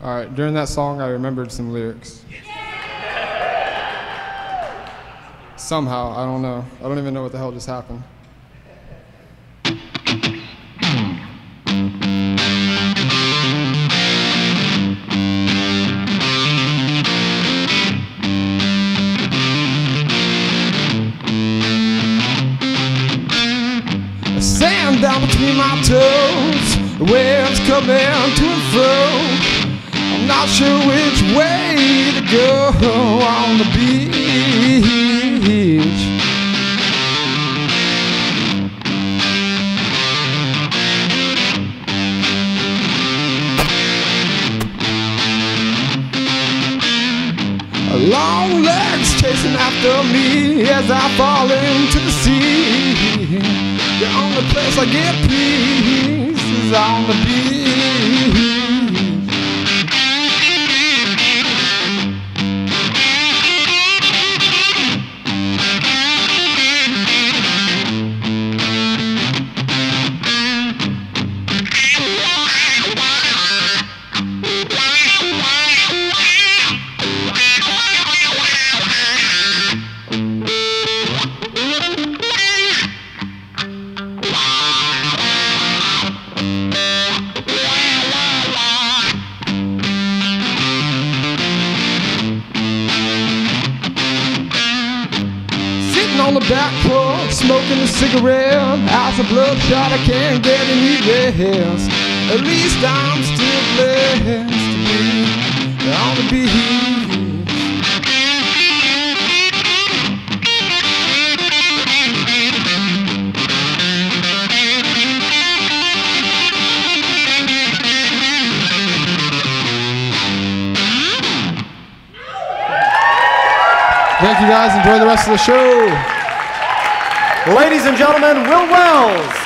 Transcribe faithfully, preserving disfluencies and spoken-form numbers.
All right, during that song, I remembered some lyrics. Somehow, I don't know. I don't even know what the hell just happened. Sand down between my toes, the waves coming to and fro. I'm not sure which way to go on the beach. Long legs chasing after me as I fall into the sea. The only place I get peace is on the beach. On the back porch, smoking a cigarette. As a bloodshot, I can't get any rest. At least I'm still blessed to be on the beach. Thank you guys. Enjoy the rest of the show. Ladies and gentlemen, Will Wells.